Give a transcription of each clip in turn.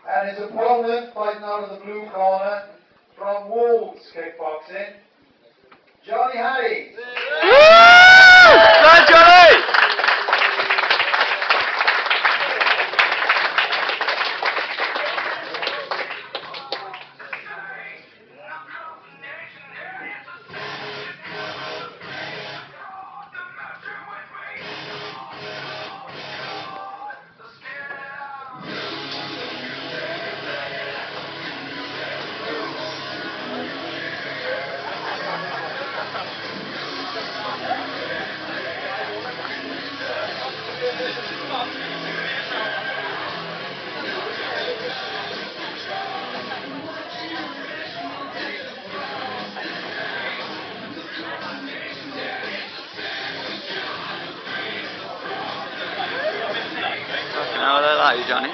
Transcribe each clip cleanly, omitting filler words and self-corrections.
And his opponent fighting out of the blue corner from Wolves Kickboxing, Johnny Harries. Go Johnny! How they like you, Johnny?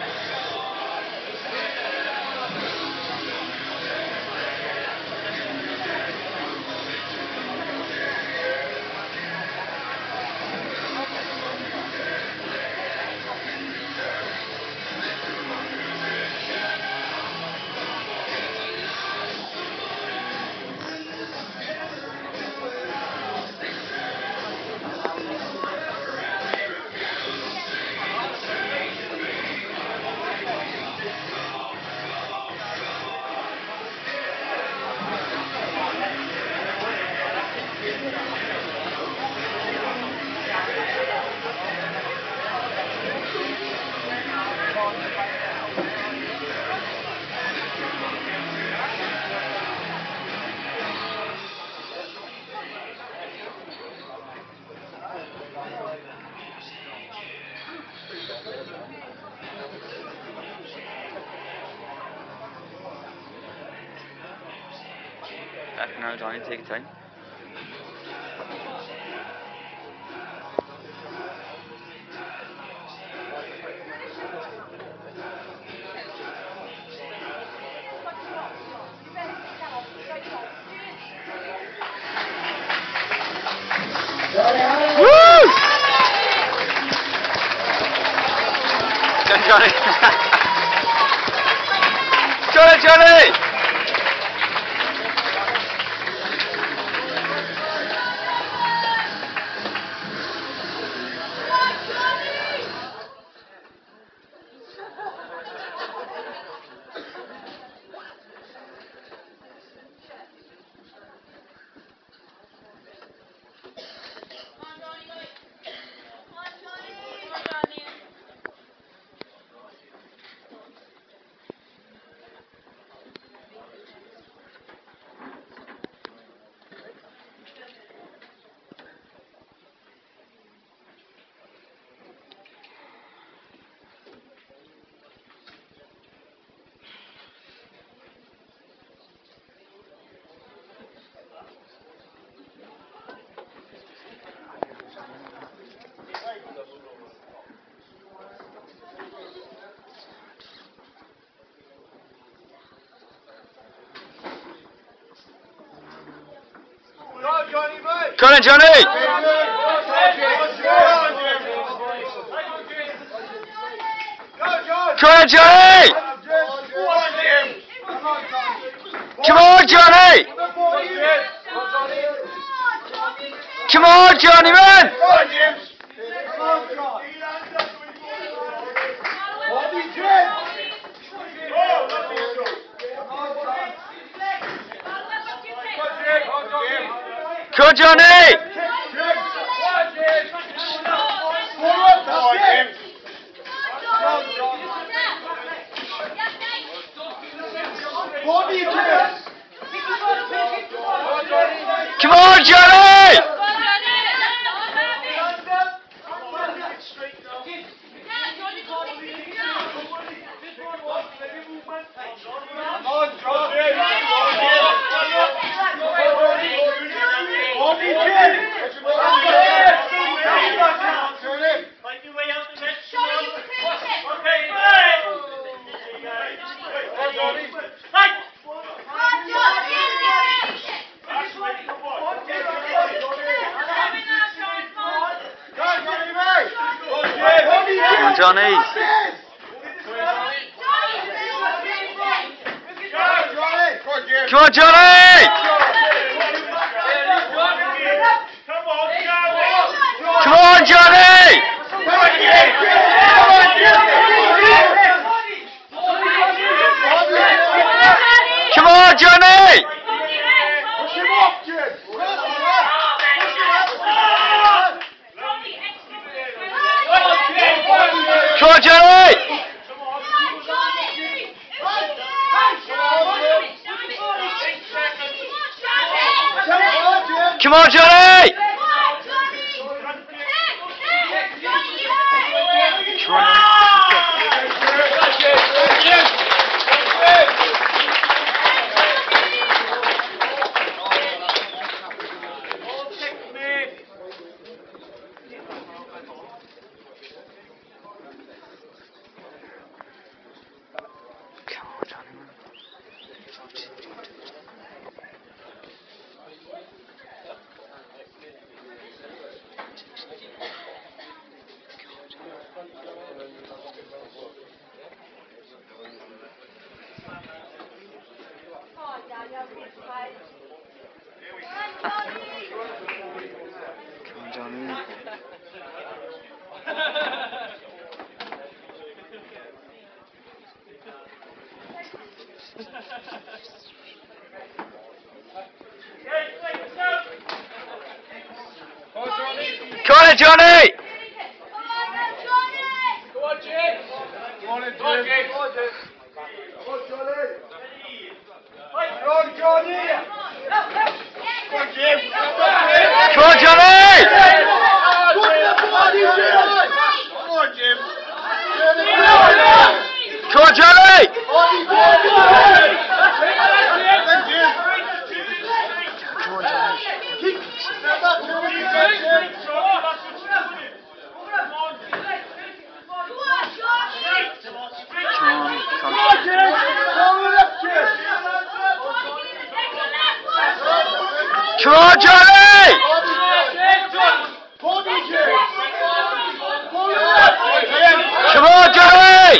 No, Johnny, take your time. Woo! Johnny! Johnny! Come on, Johnny! Come on, Johnny! Come on, Johnny! Come on, Johnny, man! Come on, Johnny! Come on, Johnny! Johnny. Come on, Johnny! Come on, Johnny! Come on, Johnny! Come on, Johnny! Come on, Johnny! Come on, Johnny! Come on, Jim! Come on, Jim! Come on, Jim! Come on, Johnny! Come on, Jim! Come on, Johnny! Come on, Jim! Come on, Johnny! Come on, Johnny! Come on, Johnny!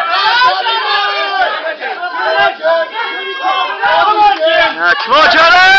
Come on, Johnny!